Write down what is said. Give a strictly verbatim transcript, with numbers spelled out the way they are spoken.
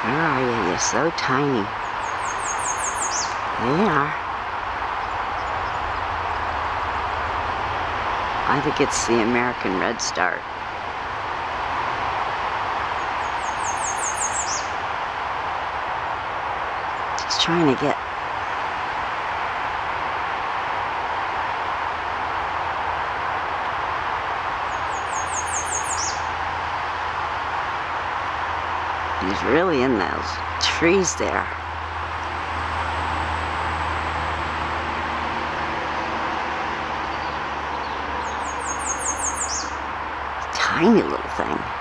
Where are you? You're so tiny. There you are. I think it's the American redstart. Just trying to get he's really in those trees there. Tiny little thing.